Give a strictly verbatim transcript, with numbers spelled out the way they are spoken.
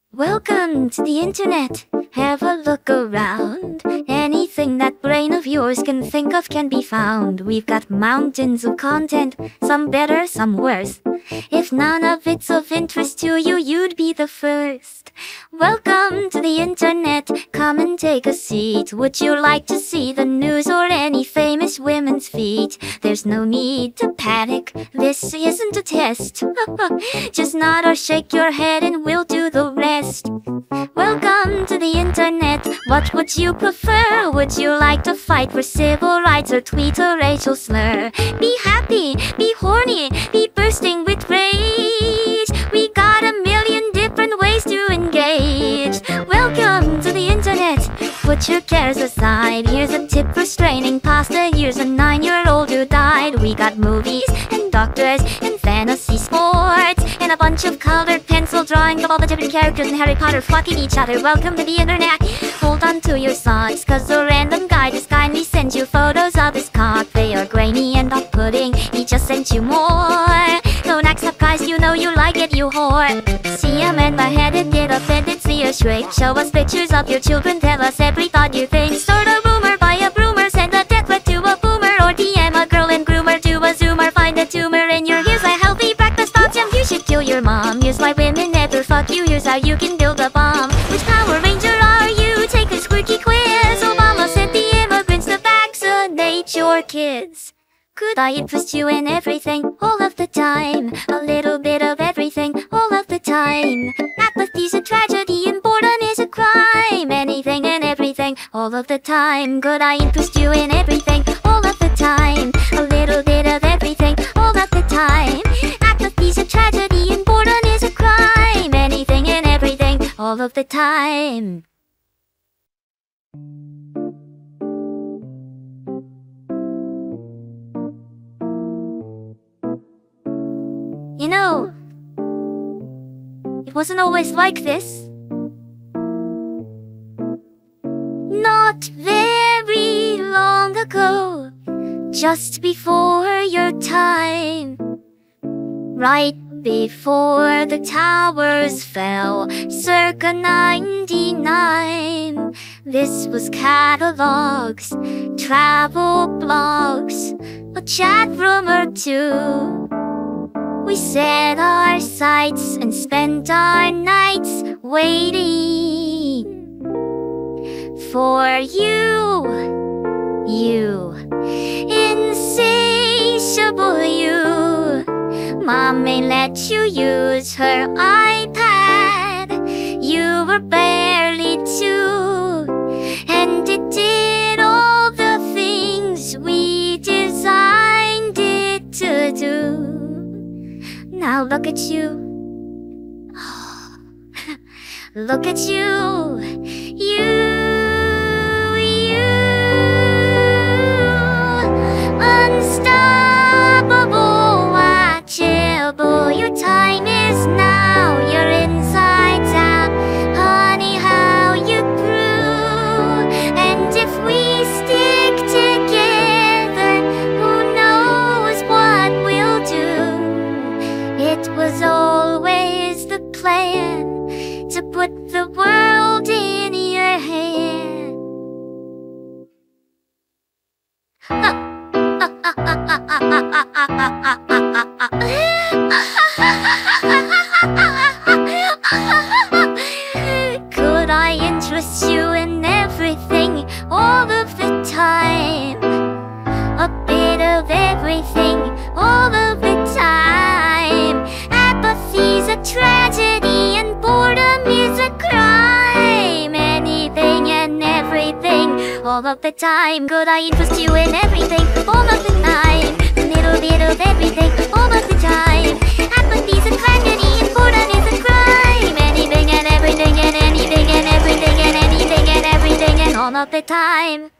Welcome to the internet. Have a look around. Anything that brain of yours can think of can be found. We've got mountains of content, some better, some worse. If none of it's of interest to you, you'd be the first. Welcome to the internet. Come and take a seat. Would you like to see the news or any famous women's feet? There's no need to panic. This isn't a test. Just nod or shake your head and we'll do the rest. Welcome to the internet. What would you prefer? Would you like to fight for civil rights or tweet a racial slur? Be happy, be horny, be bursting with rage. We got a million different ways to engage. Welcome to the internet. Put your cares aside. Here's a tip for straining pasta. Here's a nine-year-old who died. We got movies and doctors and fantasy sports and a bunch of colored pencil drawings of all the different characters in Harry Potter fucking each other. Welcome to the internet. Hold on to your socks, cause the random guy just kindly sends you photos of his cock. They are grainy and off-putting. He just sent you more. Don't accept guys, you know you like it, you whore. See a man my-headed, get offended, see a shrink. Show us pictures of your children, tell us every thought you think. Start a rumor, buy a broomer, send a death threat to a boomer, or D M a girl and groomer to a zoomer. Find a tumor in your ears, a healthy breakfast option. You should kill your mom. Here's why women never fuck you. Here's how you can build a bomb. Which Power Ranger are you? Take a squirky quiz. Obama sent the immigrants to vaccinate your kids. Could I interest you in everything, all of the time? A little bit of everything, all of the time. Apathy's a tragedy and boredom is a crime. Anything and everything, all of the time. Could I interest you in everything, all of the time? A little bit of everything, all of the time. Apathy's a tragedy and boredom is a crime. Anything and everything, all of the time. You know, it wasn't always like this. Not very long ago, just before your time, right before the towers fell, circa ninety-nine. This was catalogs, travel blogs, a chat room or two. We set our sights and spent our nights waiting for you, you, insatiable you. Mom may let you use her iPad. You were barely two, and it did all the things we designed it to do. Now look at you. Look at you. You, you. Unstoppable, watchable. Your time is now. You're insides out. Honey, how you grew. And if we stick together, who knows what we'll do. It was always the plan to put the world in your hand. Could I interest you in everything, all of the time? A bit of everything, all of the time. Apathy's a tragedy and boredom is a crime. Anything and everything, all of the time. Could I interest you in everything, all of the time? A little bit of everything, all of the time. Apathy's a tragedy and boredom is a crime. Anything and everything and anything and everything and anything and everything and all of the time.